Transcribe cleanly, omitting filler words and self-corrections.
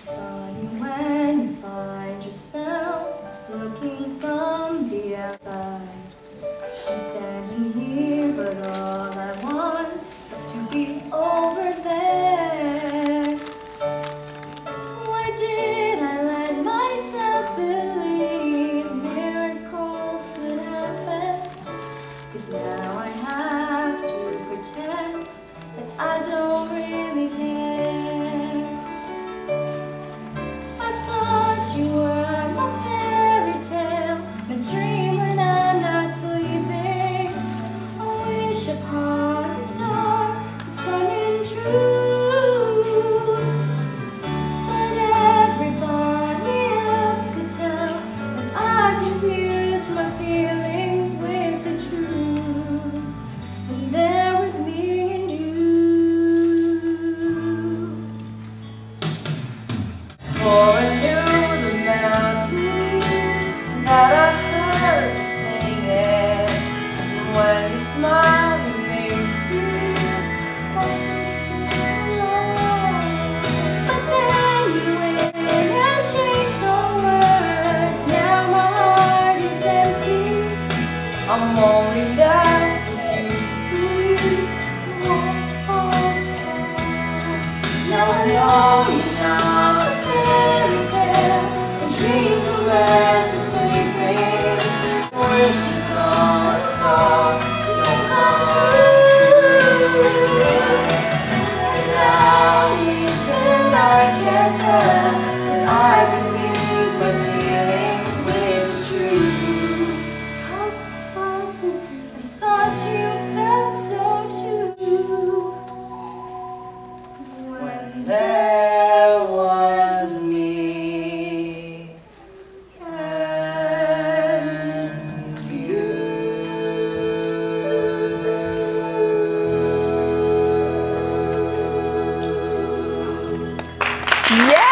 funny when you find yourself looking from the outside. I'm standing here, but all I want is to be over there. Why did I let myself believe miracles could happen? 'Cause now I have to pretend that I don't really care. I thought you were my fairy tale, my dream when I'm not sleeping. I wish upon a star it's coming true. But everybody else could tell that I confused my feelings with the truth. And there was me and you. For I knew the melody that I heard you singing, and when you smiled you made me feel like you were still alive. But then you went and changed the words. Now my heart is empty. I'm only left with you to breeze the warmth outside. Now I know you're not a fairy tale, and dreams were meant to save me. Wishes on a star just come true. And now even I can tell that I confuse my feelings with the truth. I thought you felt so too. When There was me and you. Yeah!